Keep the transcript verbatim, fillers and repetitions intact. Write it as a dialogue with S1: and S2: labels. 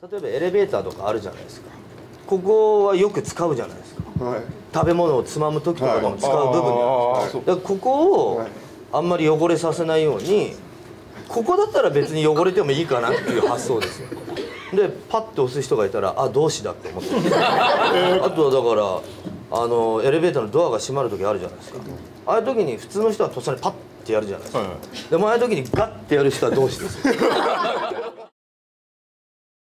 S1: 例えばエレベーターとかあるじゃないですか。ここはよく使うじゃないですか、はい、食べ物をつまむ時とかでも使う部分じゃないですか。だからここをあんまり汚れさせないように、ここだったら別に汚れてもいいかなっていう発想ですよ。でパッと押す人がいたら、あ、同志だって思ってあとはだからあのエレベーターのドアが閉まる時あるじゃないですか。ああいう時に普通の人はとっさにパッてやるじゃないですか、でもああいう時にガッてやる人は同志ですよ